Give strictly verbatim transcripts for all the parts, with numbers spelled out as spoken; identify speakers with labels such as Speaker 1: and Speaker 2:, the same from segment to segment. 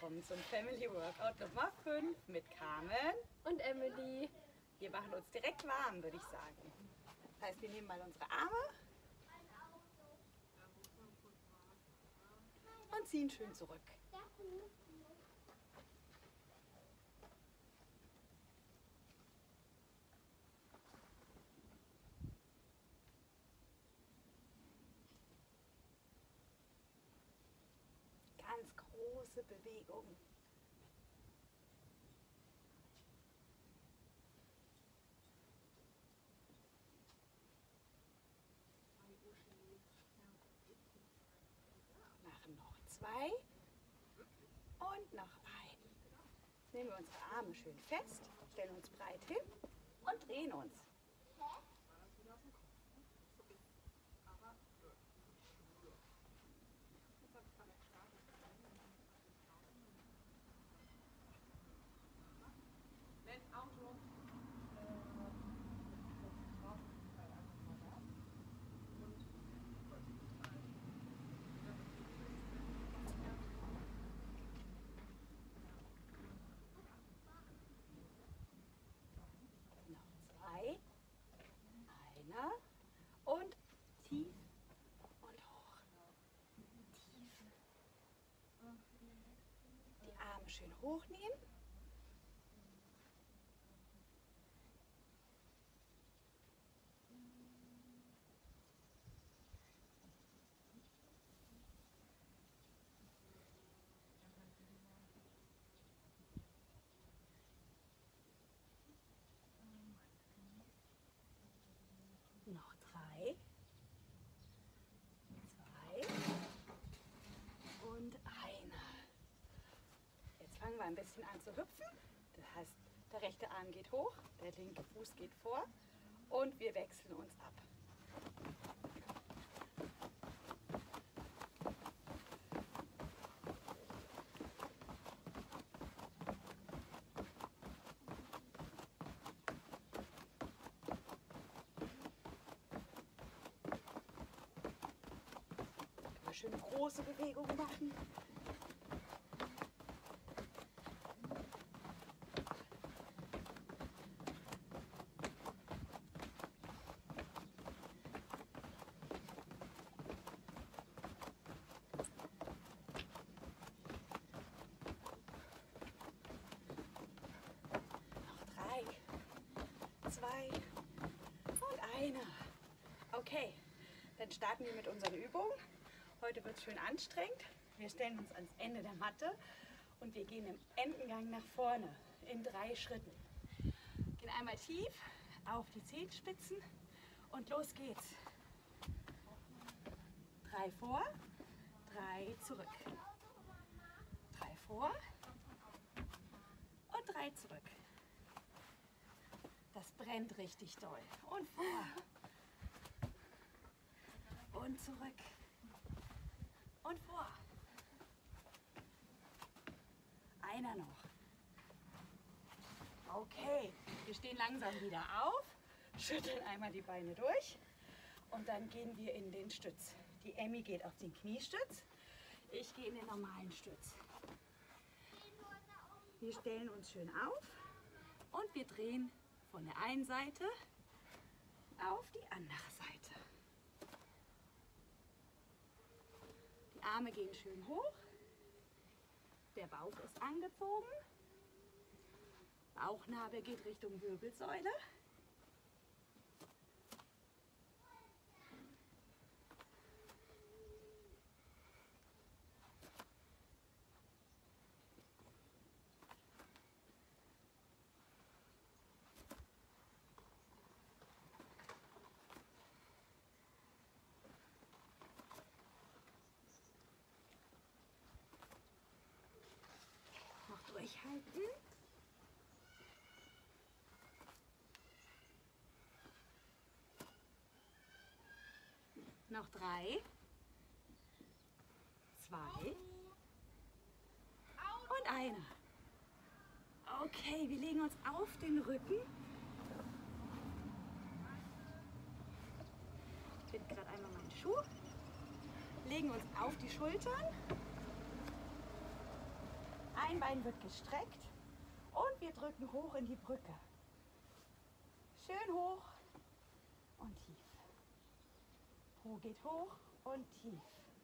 Speaker 1: willkommen zum Family Workout Nummer fünf mit Carmen
Speaker 2: und Emily.
Speaker 1: Wir machen uns direkt warm, würde ich sagen. Das heißt, wir nehmen mal unsere Arme und ziehen schön zurück. Ganz große Bewegung. Machen noch zwei und noch ein. Jetzt nehmen wir unsere Arme schön fest, stellen uns breit hin und drehen uns. Zwei, einer und tief und hoch. Tief. Die Arme schön hochnehmen. Noch drei, zwei und einer. Jetzt fangen wir ein bisschen an zu hüpfen. Das heißt, der rechte Arm geht hoch, der linke Fuß geht vor und wir wechseln uns ab. Schöne große Bewegung machen. Noch drei, zwei und einer. Okay, dann starten wir mit unseren Übungen. Heute wird es schön anstrengend. Wir stellen uns ans Ende der Matte und wir gehen im Entengang nach vorne in drei Schritten. Gehen einmal tief auf die Zehenspitzen und los geht's. Drei vor, drei zurück. Drei vor und drei zurück. Das brennt richtig doll. Und vor und zurück. Und vor. Einer noch. Okay, wir stehen langsam wieder auf, schütteln einmal die Beine durch und dann gehen wir in den Stütz. Die Emmy geht auf den Kniestütz, ich gehe in den normalen Stütz. Wir stellen uns schön auf und wir drehen von der einen Seite auf die andere Seite. Die Arme gehen schön hoch, der Bauch ist angezogen, Bauchnabel geht Richtung Wirbelsäule. Noch durchhalten. Noch drei, zwei und einer. Okay, wir legen uns auf den Rücken. Ich finde gerade einmal meinen Schuh. Legen uns auf die Schultern. Ein Bein wird gestreckt und wir drücken hoch in die Brücke. Schön hoch und tief. Po geht hoch und tief.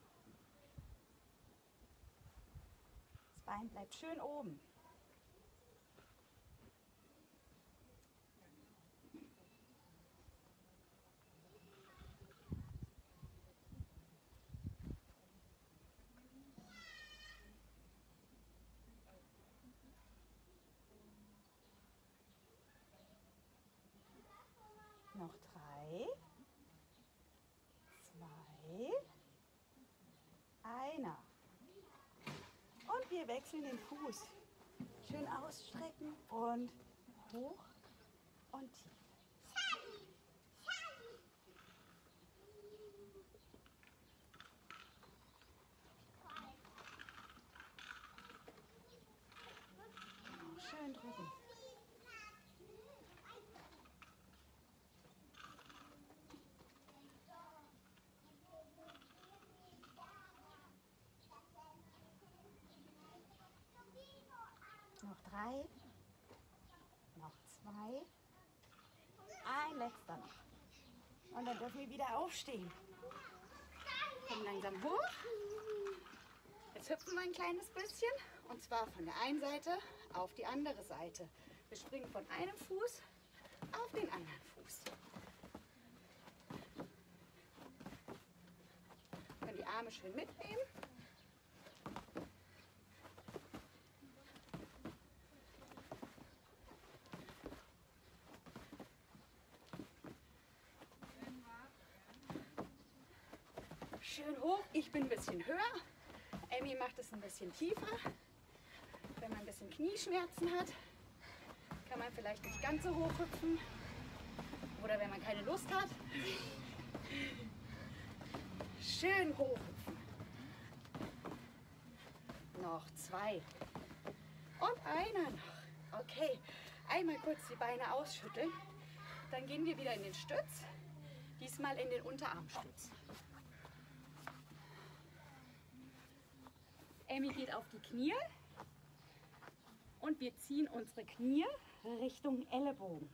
Speaker 1: Das Bein bleibt schön oben. Noch drei, zwei, einer. Und wir wechseln den Fuß. Schön ausstrecken und hoch und tief. Schön drücken. Noch drei, noch zwei, ein letzter noch. Und dann dürfen wir wieder aufstehen. Kommen langsam hoch. Jetzt hüpfen wir ein kleines bisschen und zwar von der einen Seite auf die andere Seite. Wir springen von einem Fuß auf den anderen Fuß. Wir können die Arme schön mitnehmen. Schön hoch. Ich bin ein bisschen höher. Emmy macht es ein bisschen tiefer. Wenn man ein bisschen Knieschmerzen hat, kann man vielleicht nicht ganz so hoch hüpfen. Oder wenn man keine Lust hat, schön hoch hüpfen. Noch zwei. Und einer noch. Okay, einmal kurz die Beine ausschütteln. Dann gehen wir wieder in den Stütz. Diesmal in den Unterarmstütz. Emmy geht auf die Knie und wir ziehen unsere Knie Richtung Ellenbogen.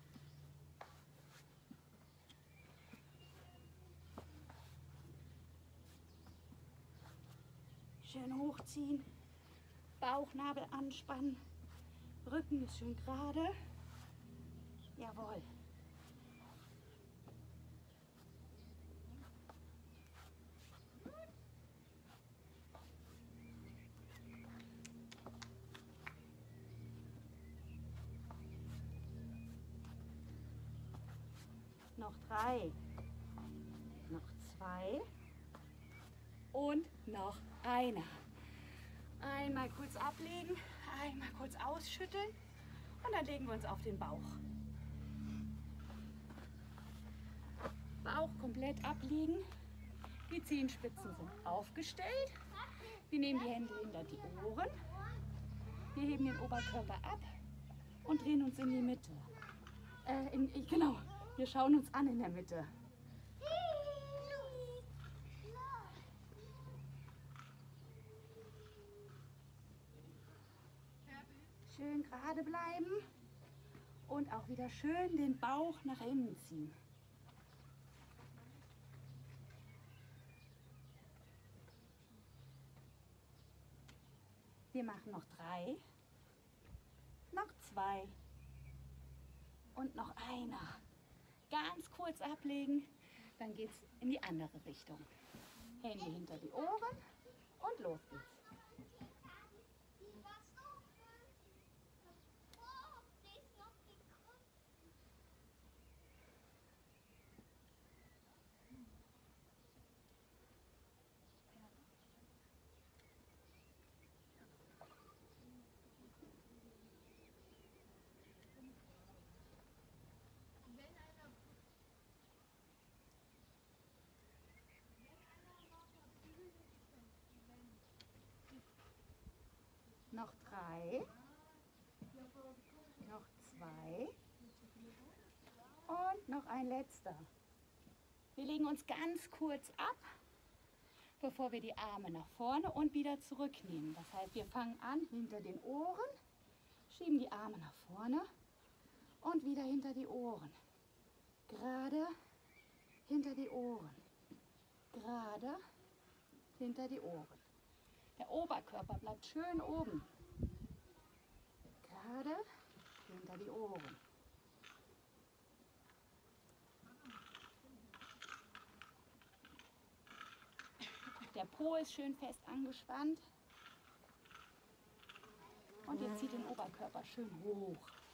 Speaker 1: Schön hochziehen, Bauchnabel anspannen, Rücken ist schön gerade. Jawohl. Noch drei, noch zwei und noch einer. Einmal kurz ablegen, einmal kurz ausschütteln und dann legen wir uns auf den Bauch. Bauch komplett ablegen, die Zehenspitzen sind aufgestellt. Wir nehmen die Hände hinter die Ohren, wir heben den Oberkörper ab und drehen uns in die Mitte. Äh, in, genau. Wir schauen uns an in der Mitte. Schön gerade bleiben und auch wieder schön den Bauch nach innen ziehen. Wir machen noch drei, noch zwei und noch einer. Ganz kurz ablegen, dann geht es in die andere Richtung. Hände hinter die Ohren und los geht's. Noch drei, noch zwei und noch ein letzter. Wir legen uns ganz kurz ab, bevor wir die Arme nach vorne und wieder zurücknehmen. Das heißt, wir fangen an hinter den Ohren, schieben die Arme nach vorne und wieder hinter die Ohren. Gerade hinter die Ohren. Gerade hinter die Ohren. Der Oberkörper bleibt schön oben. Gerade hinter die Ohren. Der Po ist schön fest angespannt. Und ihr zieht den Oberkörper schön hoch.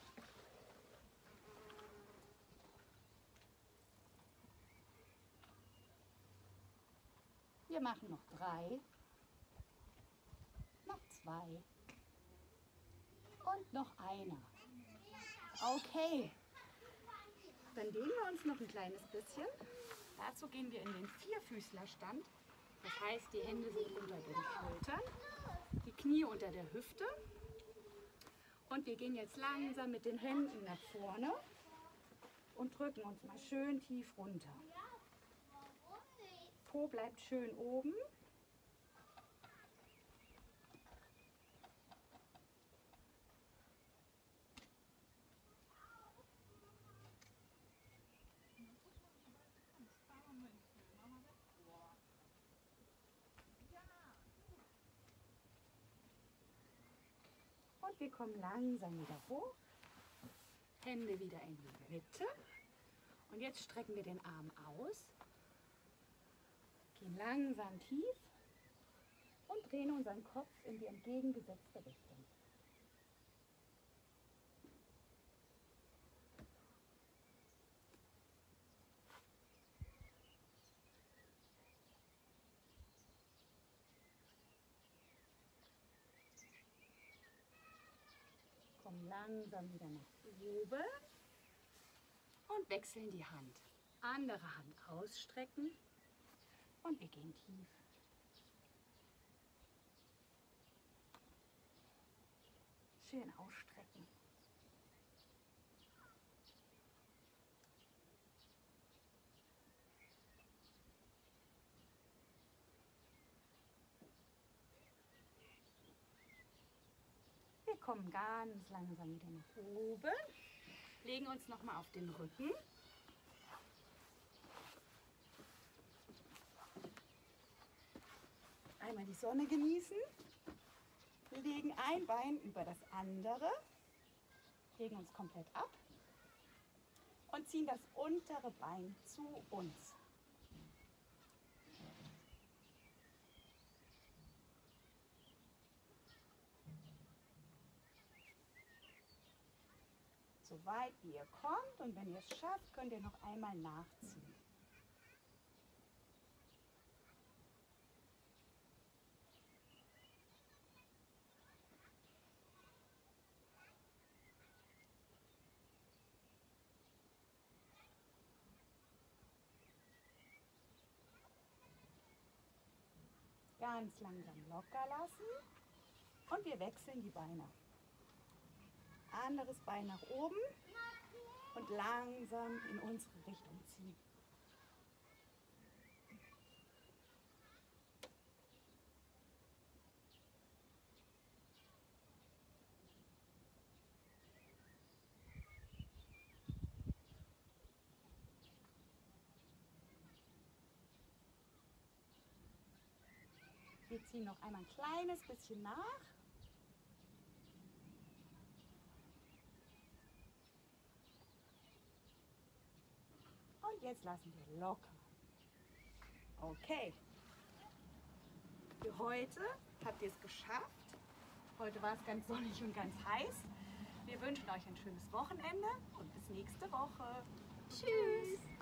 Speaker 1: Wir machen noch drei, noch zwei und noch einer. Okay, dann dehnen wir uns noch ein kleines bisschen. Dazu gehen wir in den Vierfüßlerstand. Das heißt, die Hände sind unter den Schultern, die Knie unter der Hüfte. Und wir gehen jetzt langsam mit den Händen nach vorne und drücken uns mal schön tief runter. Po bleibt schön oben. Und wir kommen langsam wieder hoch. Hände wieder in die Mitte. Und jetzt strecken wir den Arm aus. Gehen langsam tief und drehen unseren Kopf in die entgegengesetzte Richtung. Kommen langsam wieder nach oben und wechseln die Hand. Andere Hand ausstrecken. Und wir gehen tief. Schön ausstrecken. Wir kommen ganz langsam wieder nach oben. Legen uns nochmal auf den Rücken. Einmal die Sonne genießen, wir legen ein Bein über das andere, legen uns komplett ab und ziehen das untere Bein zu uns. So weit wie ihr kommt und wenn ihr es schafft, könnt ihr noch einmal nachziehen. Ganz langsam locker lassen und wir wechseln die Beine. Anderes Bein nach oben und langsam in unsere Richtung ziehen. Wir ziehen noch einmal ein kleines bisschen nach. Und jetzt lassen wir locker. Okay. Für heute habt ihr es geschafft. Heute war es ganz sonnig und ganz heiß. Wir wünschen euch ein schönes Wochenende und bis nächste Woche. Tschüss.